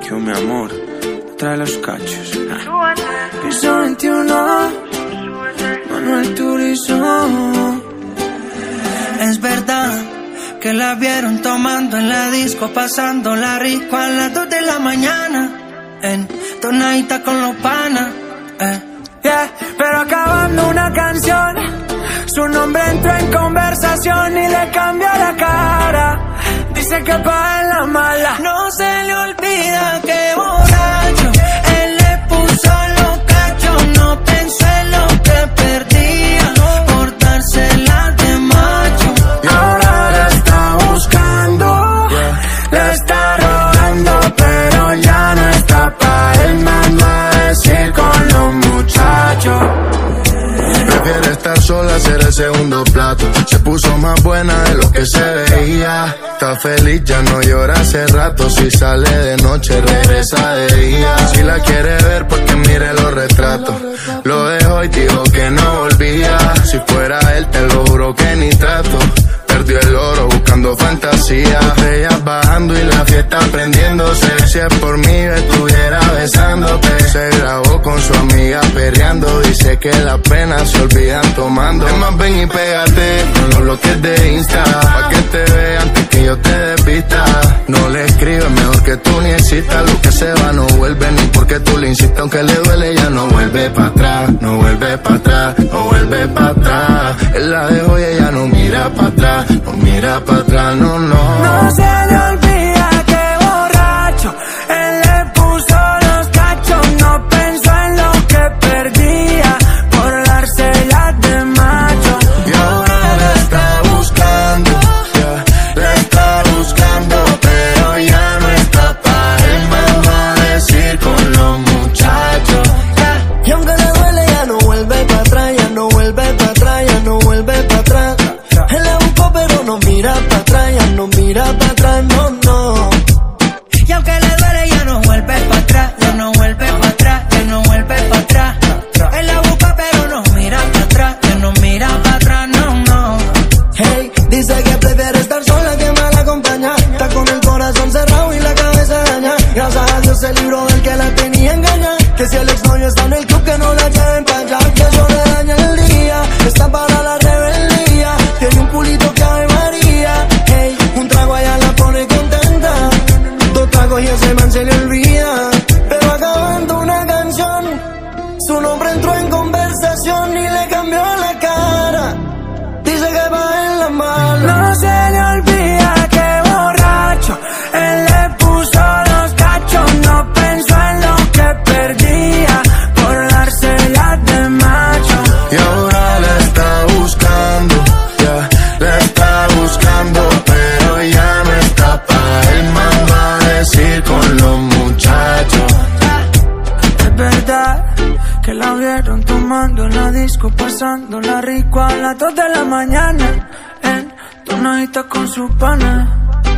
Yo, mi amor, trae los cachos. Piso 21, Manuel Turizo. Es verdad que la vieron tomando en la disco, pasándola rico a las 2 de la mañana, entonadita con los panas. Yeah, pero acabando una canción, su nombre entró en conversación y le cambió la cara. Dice que pa' en la mala no se le olvida que borracho él le puso los cachos, no pensó en lo que perdía por dársela de macho. Y ahora la está buscando, la está rogando, pero ya no está pa' él, mamá, decir con los muchachos. Prefiere estar sola, hacer el segundo plato. Se puso más buena de lo que se veía. Está feliz, ya no llora hace rato. Si sale de noche, regresa de día. Si la quiere ver, pues que mire los retratos. Lo dejó y dijo que no volvía. Si fuera él, te lo juro que ni trato. Perdió el oro buscando fantasía. Ellas bajando y la fiesta prendiéndose. Si es por mí, estuviera besándote. Se grabó con su amiga perreando. Dice que las penas se olvidan tomando. Es más, ven y pégate con los bloques de Insta, pa' que te vea antes que yo te despista. No le escribes, mejor que tú ni existas. Lo que se va no vuelve, ni porque tú le insistas. Aunque le duele, ya no vuelve para atrás. No vuelve para atrás, no vuelve para atrás. Él la dejó y ella no mira para atrás. No mira para atrás, no, no. No se le olvida que borracho él le puso los cachos, no pensó en lo que perdía por dársela de macho. Y ahora la está buscando, la está buscando, pero ya no está pa' él, mamá, decir con los muchachos. Y aunque le duele, ya no vuelve para atrás, ya no vuelve para atrás, ya no vuelve para atrás. Él la buscó pero no mira para atrás, ya no mira para atrás, no, no. Y aunque le duele, ya no vuelve para atrás, ya no vuelve para atrás, ya no vuelve para atrás. Él la busca pero no mira para atrás, ya no mira para atrás, no, no. Hey, dice que prefiere estar sola que mal acompañada. Está con el corazón cerrado y la cabeza dañada. Gracias a Dios se libró del que la tenía engañada. Que si el exnovio está en el club, que no la lleven para allá, que eso le daña el día. Está para la rebeldía, tiene un culito que Ave María. Hey, un trago allá la pone contenta, 2 tragos y ese man se le olvida. Pero acabando una canción, su nombre entró en conversación y le cambió la cara. Dice que va en la mala. No se le olvida que borracho él le puso los cachos, no pensó en lo que perdía por dársela de macho. Y ahora la está buscando, la está buscando, pero ya no está pa' él, mamá, decir con los muchachos. Es verdad que la vieron tomando en la disco, pasándola rico a las 2 de la mañana, entonadita con su pana.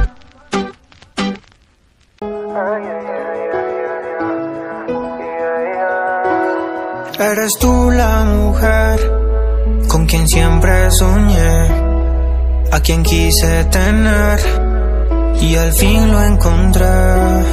Eres tú la mujer con quien siempre soñé, a quien quise tener y al fin lo encontré.